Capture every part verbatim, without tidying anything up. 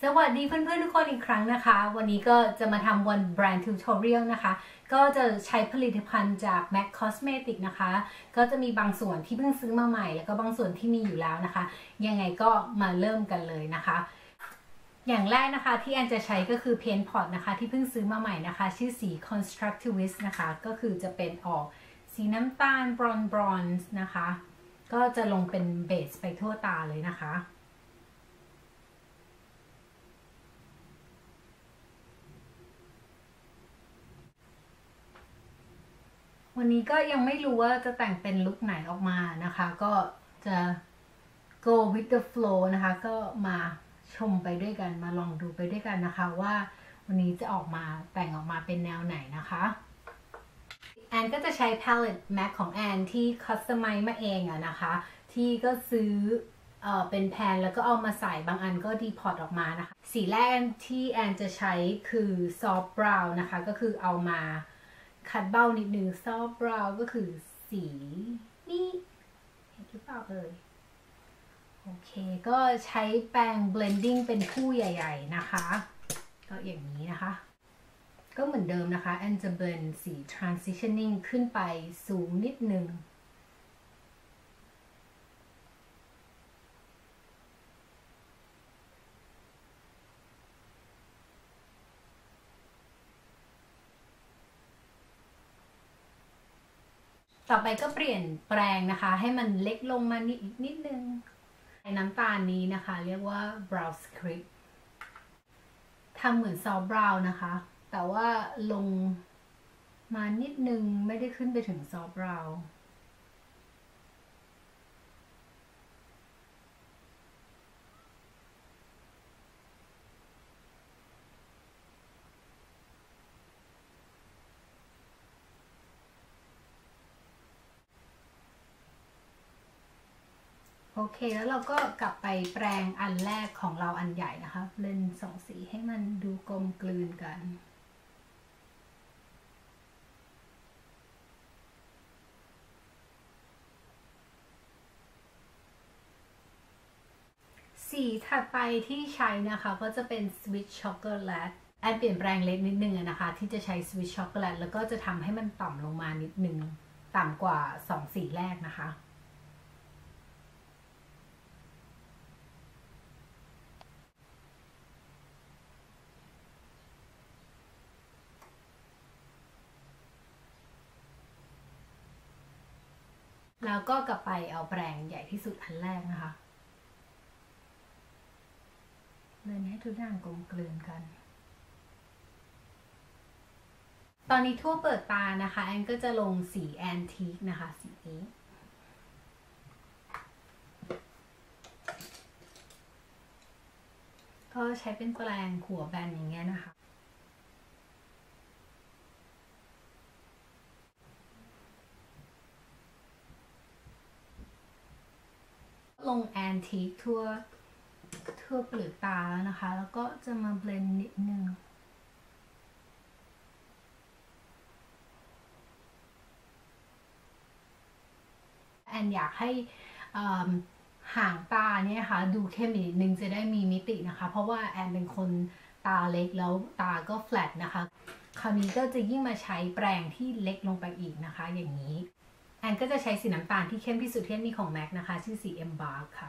สวัสดีเพื่อนๆทุกคนอีกครั้งนะคะวันนี้ก็จะมาทำวันแบรนด์ทิวทอเรียลนะคะก็จะใช้ผลิตภัณฑ์จาก แม็ก Cosmetics นะคะก็จะมีบางส่วนที่เพิ่งซื้อมาใหม่แล้วก็บางส่วนที่มีอยู่แล้วนะคะยังไงก็มาเริ่มกันเลยนะคะอย่างแรกนะคะที่แอนจะใช้ก็คือ Paint Pot นะคะที่เพิ่งซื้อมาใหม่นะคะชื่อสี Constructivist นะคะก็คือจะเป็นออกสีน้ำตาลบรอนบรอนซ์นะคะก็จะลงเป็นเบสไปทั่วตาเลยนะคะวันนี้ก็ยังไม่รู้ว่าจะแต่งเป็นลุคไหนออกมานะคะก็จะ go with the flow นะคะก็มาชมไปด้วยกันมาลองดูไปด้วยกันนะคะว่าวันนี้จะออกมาแต่งออกมาเป็นแนวไหนนะคะแอนก็จะใช้ palette MAC ของแอนที่ customize มาเองอะนะคะที่ก็ซื้อเอ่อเป็นแพนแล้วก็เอามาใส่บางอันก็ดีพอร์ตออกมานะคะสีแรกที่แอนจะใช้คือ soft brown นะคะก็คือเอามาคัดเบ้านิดนึง soft brown ก็คือสีนี่เห็นหรือเปล่าเอ่ยโอเคก็ใช้แปรง blending เป็นคู่ใหญ่ๆนะคะก็อย่างนี้นะคะก็เหมือนเดิมนะคะแอนจะ blend สี transitioning ขึ้นไปสูงนิดนึงต่อไปก็เปลี่ยนแปรงนะคะให้มันเล็กลงมานิดอีกนิดนึงน้ำตาลนี้นะคะเรียกว่า brown script ทำเหมือนซอฟต์บราวน์นะคะแต่ว่าลงมานิดนึงไม่ได้ขึ้นไปถึงซอฟต์บราวน์โอเคแล้วเราก็กลับไปแปรงอันแรกของเราอันใหญ่นะคะเล่นสองสีให้มันดูกลมกลืนกันสีถัดไปที่ใช้นะคะก็จะเป็น Sweet Chocolate แอนเปลี่ยนแปลงเล็กนิดนึงนะคะที่จะใช้ Sweet Chocolate แล้วก็จะทำให้มันต่ำลงมานิดนึงต่ำกว่าสองสีแรกนะคะแล้วก็กลับไปเอาแปรงใหญ่ที่สุดอันแรกนะคะเล่นให้ทุกอย่างกลมกลืนกันตอนนี้ทั่วเปิดตานะคะแอนก็จะลงสีแอนทีคนะคะสีนี้ก็ใช้เป็นแปรงหัวแบนอย่างเงี้ยนะคะลงแอนทีคทั่วทั่วเปลือกตาแล้วนะคะแล้วก็จะมาเบลนด์นิดนึงแอนอยากให้ห่างตาเนี่ยค่ะดูเข้มอีกนิดนึงจะได้มีมิตินะคะเพราะว่าแอนเป็นคนตาเล็กแล้วตาก็แฟลตนะคะคราวนี้ก็จะยิ่งมาใช้แปรงที่เล็กลงไปอีกนะคะอย่างนี้แอนก็จะใช้สีน้ำตาลที่เข้มที่สุดที่มีของ แม็ก นะคะชื่อสี Embark ค่ะ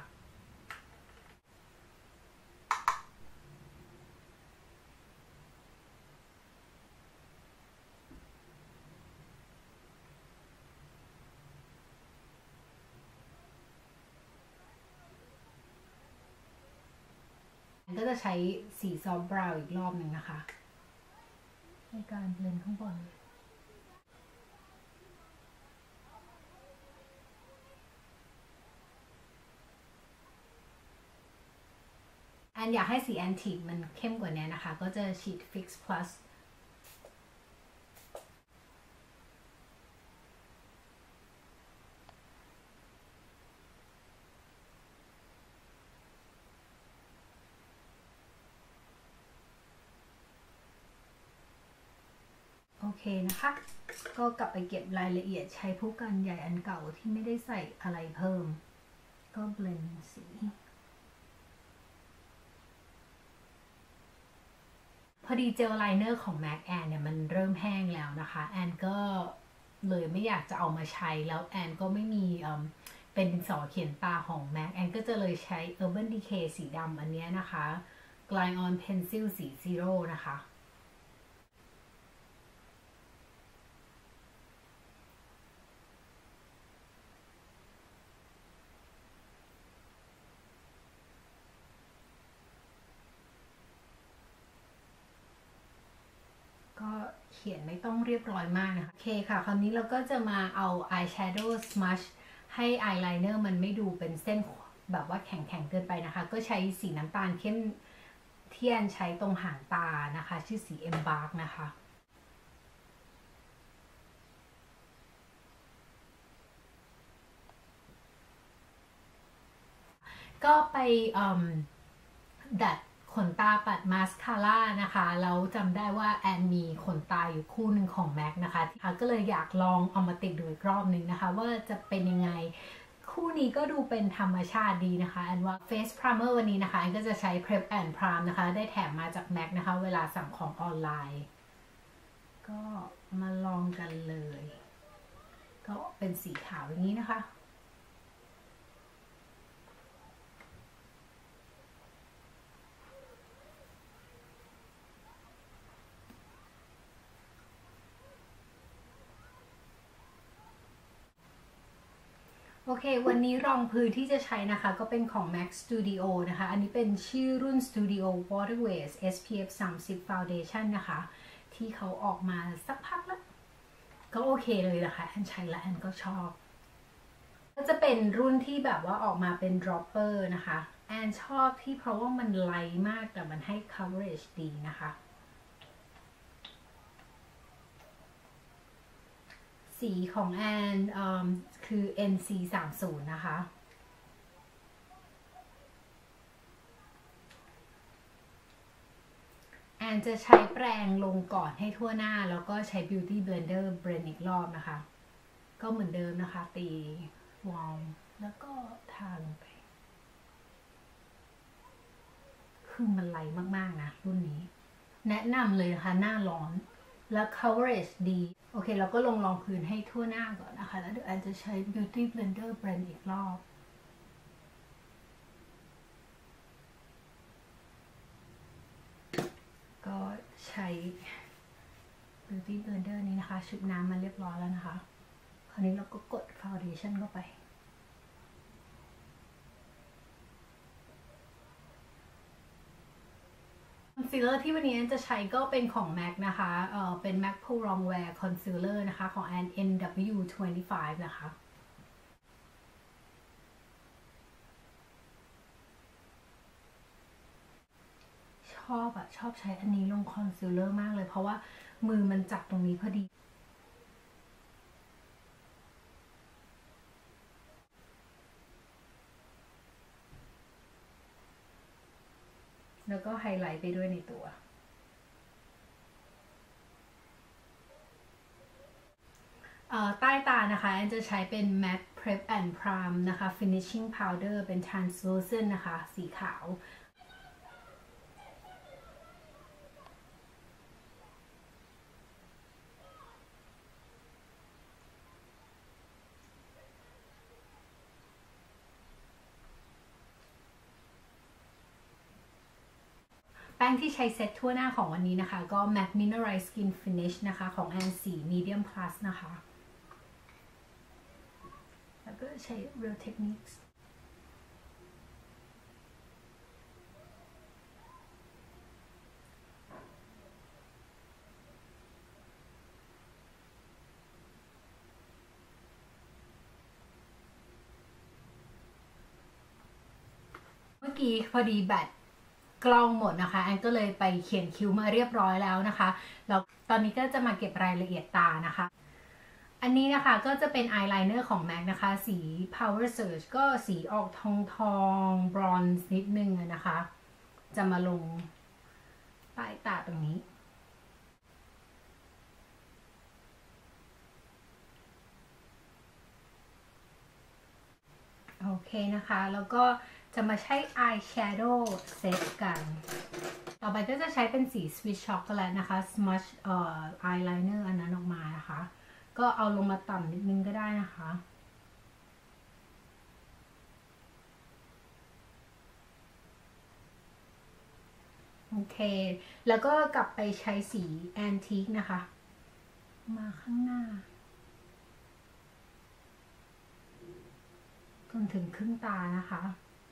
ก็จะใช้สีซอฟต์บราวน์อีกรอบหนึ่งนะคะในการเบลนด์ข้างบนแอนอยากให้สีแอนทีคมันเข้มกว่านี้นะคะก็จะฉีด Fix Plus โอเคนะคะก็กลับไปเก็บรายละเอียดใช้ผู้กันใหญ่อันเก่าที่ไม่ได้ใส่อะไรเพิ่มก็เบลนด์สีอดีเจลไลเนอร์ของ แม็ก แอนเนี่ยมันเริ่มแห้งแล้วนะคะแอนก็เลยไม่อยากจะเอามาใช้แล้วแอนก็ไม่มีเป็นดินสอเขียนตาของ แม็ก แอนก็จะเลยใช้ Urban Decay สีดำอันนี้นะคะ Glide On Pencil สี Zero นะคะก็เขียนไม่ต้องเรียบร้อยมากนะคะโอเคค่ะคราวนี้เราก็จะมาเอา Eyeshadow Smudge ให้อายไลเนอร์มันไม่ดูเป็นเส้นแบบว่าแข็งๆเกินไปนะคะก็ใช้สีน้ำตาลเข้มเทียนใช้ตรงหางตานะคะชื่อสี Embark นะคะก็ไปดัดขนตาปัดมาสคาร่านะคะแล้วจำได้ว่าแอนมีขนตาอยู่คู่หนึ่งของ แม็ก นะคะก็เลยอยากลองเอามาติดดูอีกรอบหนึ่งนะคะว่าจะเป็นยังไงคู่นี้ก็ดูเป็นธรรมชาติดีนะคะแอนว่า Face Primer วันนี้นะคะแอนก็จะใช้ Prep and Prime นะคะได้แถมมาจาก แม็ก นะคะเวลาสั่งของออนไลน์ก็มาลองกันเลยก็เป็นสีขาวอย่างนี้นะคะโอเควันนี้รองพื้นที่จะใช้นะคะก็เป็นของ แม็ก Studio นะคะอันนี้เป็นชื่อรุ่น Studio Waterways เอส พี เอฟ สามสิบ Foundation นะคะที่เขาออกมาสักพักแล้วก็โอเคเลยนะคะแอนใช้แล้วแอนก็ชอบก็จะเป็นรุ่นที่แบบว่าออกมาเป็น dropper นะคะแอนชอบที่เพราะว่ามันไลท์มากแต่มันให้ coverage ดีนะคะสีของแอนคือ เอ็น ซี สามสิบ นะคะแอนจะใช้แปรงลงก่อนให้ทั่วหน้าแล้วก็ใช้ Beauty Blender เบรนอีกรอบนะคะก็เหมือนเดิมนะคะตีวอลแล้วก็ทาลงไปคือมันไลท์มากๆนะรุ่นนี้แนะนำเลยนะคะหน้าร้อนและ coverage ดีโอเคเราก็ลงรองพื้นให้ทั่วหน้าก่อนนะคะแล้วเดี๋ยวแอนจะใช้ Beauty Blender เบรนอีกรอบก็ใช้ Beauty Blender นี้นะคะชุบน้ำมาเรียบร้อยแล้วนะคะคราวนี้เราก็กด Foundation เข้าไปคอนซีลเลอร์ที่วันนี้จะใช้ก็เป็นของ แม็ก นะคะเออเป็น แม็ก Pro Longwear Concealer นะคะของ แอน เอ็น ดับเบิลยู ยี่สิบห้า นะคะชอบอะชอบใช้อันนี้ลงคอนซีลเลอร์มากเลยเพราะว่ามือมันจับตรงนี้พอดีแล้วก็ไฮไลท์ไปด้วยในตัวใต้ตานะคะแอนจะใช้เป็น แม็ก Prep and Prime นะคะ Finishing Powder เป็น Translucent นะคะสีขาวแป้งที่ใช้เซ็ตทั่วหน้าของวันนี้นะคะก็ แม็ก Mineralized Skin Finish นะคะของแอนสี Medium Plus นะคะแล้วก็ใช้ Real Techniques เมื่อกี้พอดีแบตกล้องหมดนะคะแอนก็เลยไปเขียนคิ้วมาเรียบร้อยแล้วนะคะแล้วตอนนี้ก็จะมาเก็บรายละเอียดตานะคะอันนี้นะคะก็จะเป็นอายไลเนอร์ของ แม็ก นะคะสี Power Surge ก็สีออกทองทองบรอนซ์นิดนึงนะคะจะมาลงใต้ตาตรงนี้โอเคนะคะแล้วก็จะมาใช้ Eyeshadow เซตกันต่อไปก็จะใช้เป็นสี Swiss Chocolate นะคะ Smudge เอ่อ eyeliner อันนั้นออกมานะคะก็เอาลงมาต่ำนิดนึงก็ได้นะคะโอเคแล้วก็กลับไปใช้สี Antique นะคะมาข้างหน้าจนถึงครึ่งตานะคะ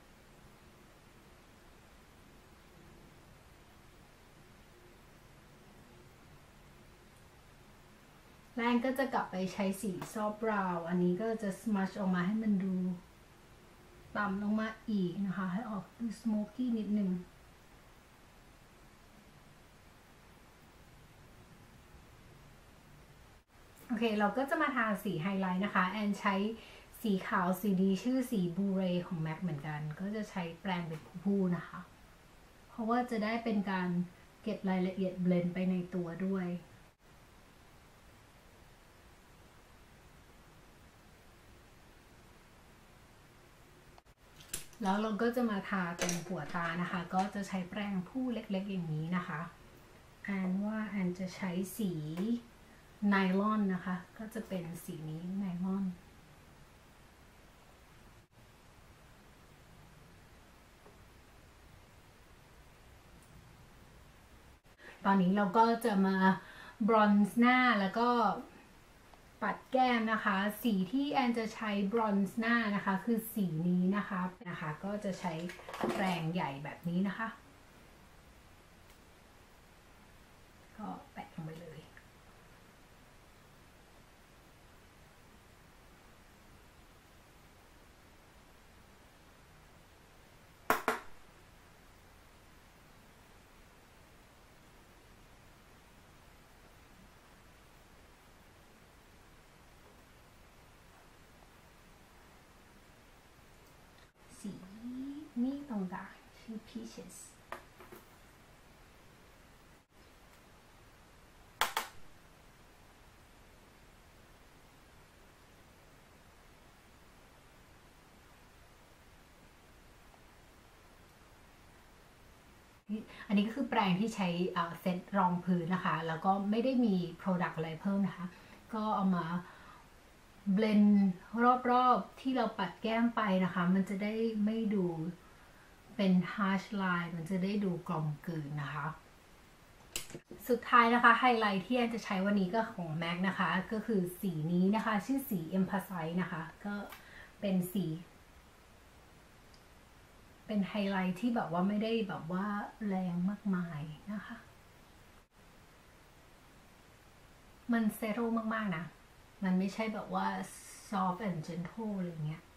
แรงก็จะกลับไปใช้สีซอฟบราวน์อันนี้ก็จะสมัชออกมาให้มันดูต่ำลงมาอีกนะคะให้ออกดูสโมกี้นิดนึงโอเคเราก็จะมาทาสีไฮไลท์นะคะแอนใช้สีขาวสีดีชื่อสีบูเรของ แม็ก เหมือนกันก็จะใช้แปรงเป็นผู้ๆนะคะเพราะว่าจะได้เป็นการเก็บรายละเอียดเบลนด์ไปในตัวด้วยแล้วเราก็จะมาทาตรงหัวตานะคะก็จะใช้แปรงผู้เล็กๆอย่างนี้นะคะแอนว่าแอนจะใช้สีไนลอนนะคะก็จะเป็นสีนี้ไนลอนตอนนี้เราก็จะมาบรอนซ์หน้าแล้วก็ปัดแก้มนะคะสีที่แอนจะใช้บรอนซ์หน้านะคะคือสีนี้นะคะนะคะก็จะใช้แปรงใหญ่แบบนี้นะคะก็แปะลงไปเลยสีนี่ตรงกลางชื่อ Peaches อันนี้ก็คือแปรงที่ใช้เซตรองพื้นนะคะแล้วก็ไม่ได้มี Product อะไรเพิ่มนะคะก็เอามาเบลนด์รอบๆที่เราปัดแก้มไปนะคะมันจะได้ไม่ดูเป็น harsh line มันจะได้ดูกลมกลืนนะคะสุดท้ายนะคะไฮไลท์ที่แอนจะใช้วันนี้ก็ของ แม็ก นะคะก็คือสีนี้นะคะชื่อสี Emphasize นะคะก็เป็นสีเป็นไฮไลท์ที่แบบว่าไม่ได้แบบว่าแรงมากมายนะคะมันเซโร่มากๆนะมันไม่ใช่แบบว่า soft and gentle อะไรเงี้ย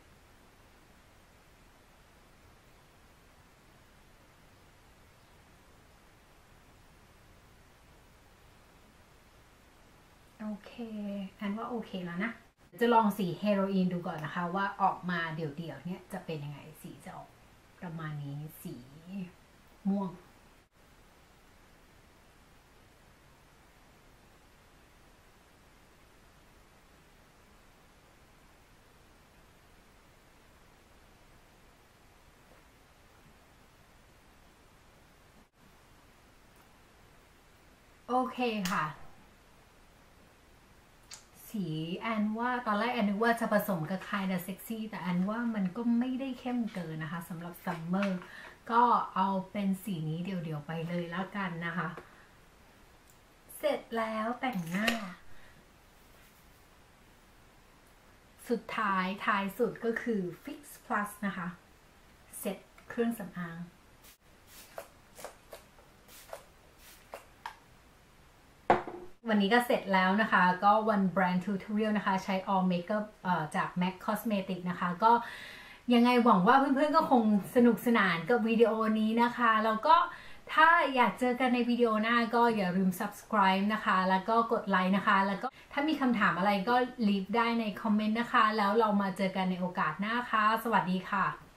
โอเคแอนว่าโอเคแล้วนะจะลองสีเฮโรอีนดูก่อนนะคะว่าออกมาเดี่ยวๆเนี่ยจะเป็นยังไงสีจะออกประมาณนี้สีม่วงโอเคค่ะสีแอนว่าตอนแรกแอนนึกว่าจะผสมกับคายเซ็กซี่แต่แอนว่ามันก็ไม่ได้เข้มเกินนะคะสำหรับซัมเมอร์ก็เอาเป็นสีนี้เดี่ยวๆไปเลยแล้วกันนะคะเสร็จแล้วแต่งหน้าสุดท้ายท้ายสุดก็คือ Fix Plus นะคะเสร็จเครื่องสำอางวันนี้ก็เสร็จแล้วนะคะก็วันแบรนด์ทูทอเรียลนะคะใช้ all makeup จาก แม็ก Cosmetics นะคะก็ยังไงหวังว่าเพื่อนๆก็คงสนุกสนานกับวิดีโอนี้นะคะแล้วก็ถ้าอยากเจอกันในวิดีโอหน้าก็อย่าลืม subscribe นะคะแล้วก็กดไลค์นะคะแล้วก็ถ้ามีคำถามอะไรก็ leave ได้ในคอมเมนต์นะคะแล้วเรามาเจอกันในโอกาสหน้าค่ะสวัสดีค่ะ